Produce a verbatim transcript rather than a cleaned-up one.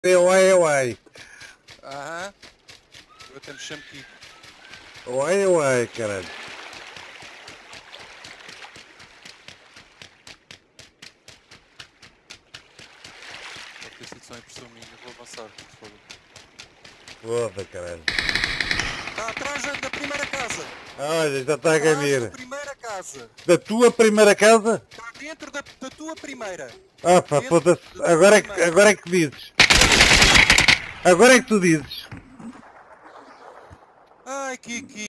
Uai, uai. Aham. Eu até lhe chamo Kiko. Uai, uai, caralho. Pode ter sido só impressão minha. Vou avançar, por favor. Foda, caralho. Está atrás da primeira casa. Olha, já está a Atrás ganhar. da primeira casa. Da tua primeira casa? Está dentro da, da tua primeira. Ah pá, Dentro foda-se. da tua Agora, é que- primeira. agora é que dizes. Agora é que tu dizes. Ai, Kiki.